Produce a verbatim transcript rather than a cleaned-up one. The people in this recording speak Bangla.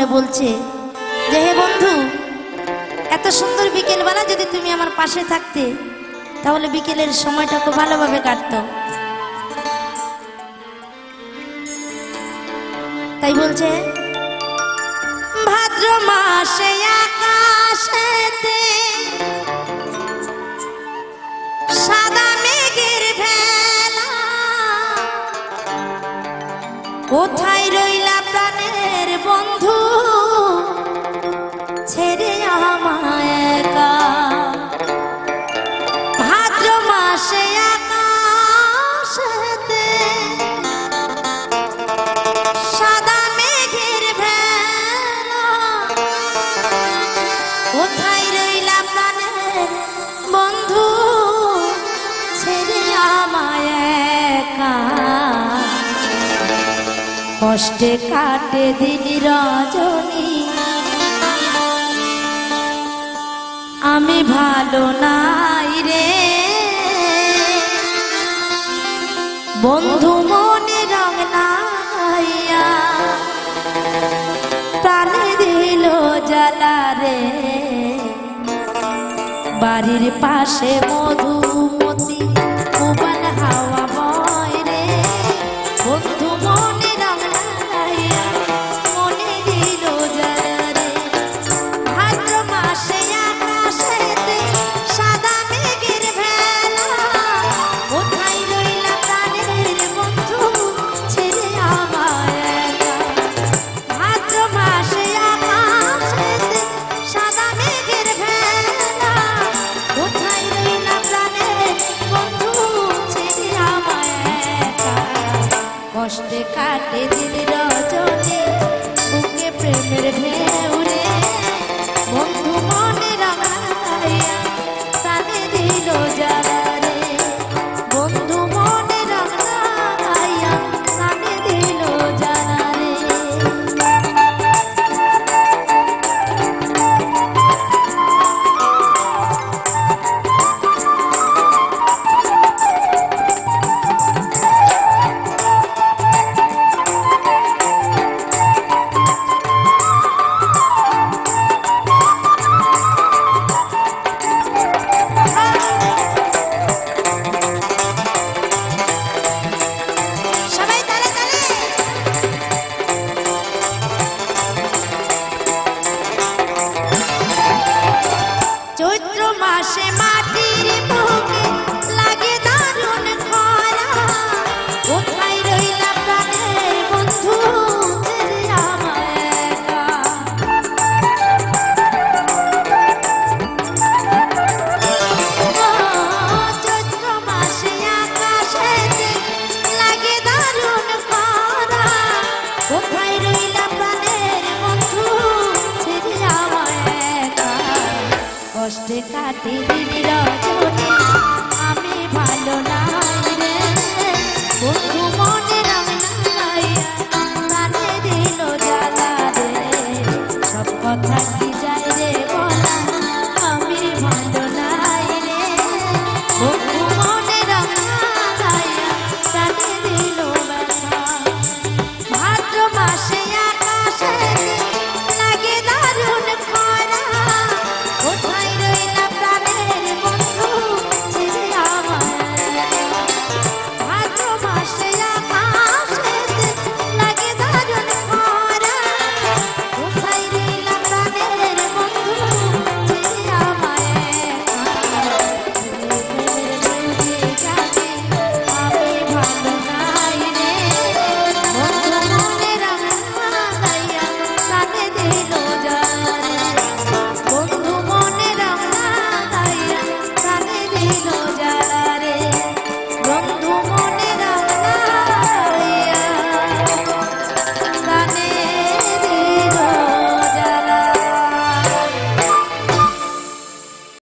বলছে যে হে বন্ধু, এত সুন্দর বিকেলবেলা যদি তুমি আমার পাশে থাকতে তাহলে বিকেলের সময়টা খুব ভালোভাবে কাটতো। তাই বলছে ভাদ্র মাসে আকাশেতে সাদা মেঘের ভেলা, কোথায় রইলা প্রাণের বন্ধু ছেড়ে আমায় একা। ভাদ্র মাসে আকাশেতে সাদা মেঘের ভেলা, কোথায় রইলা প্রাণের বন্ধু ছেড়ে আমায় একা। কষ্টে কাটে দিন রজনী, আমি ভালো নাই রে বন্ধু, মনে রং নাইয়া প্রাণে দিল জ্বালা রে। বাড়ির পাশে মধুমতি উবান হাওয়া বয় রে বন্ধু, মনে রং নাইয়া মনে দিল জ্বালা রে। ভাদ্র মাসে আকাশেতে সাদা মেঘের ভেলা, কোথায় রইলা প্রাণের বন্ধু ছেড়ে আমায় একা। ভাদ্র মাসে আকাশেতে সাদা মেঘের ভেলা, কোথায় রইলা প্রাণের বন্ধু ছেড়ে আমায় একা। কষ্টে কাটে দিন রজনী, বুকে প্রেমের ঢেউ রে বন্ধু, মনে রাঙাইয়া প্রাণে দিল জ্বালা রে বন্ধু, মনে রাঙাইয়া প্রাণে দিল জ্বালা রে। সবাই তালে তালে। চৈত্র মাসে মাটির বুকে লাগে দারুণ খরা, কোথায় রইলা প্রাণের বন্ধু ছেড়ে আমায় একা। চৈত্র মাসে আকাশেতে লাগে দারুণ খরা, কোথায় রইলা প্রাণের বন্ধু ছেড়ে আমায় একা। কষ্টে কাটে দিন রজনী, আমি ভালো নাই রে বন্ধু, মনে রং নাইয়া প্রাণে দিল জ্বালা রে। সব কথা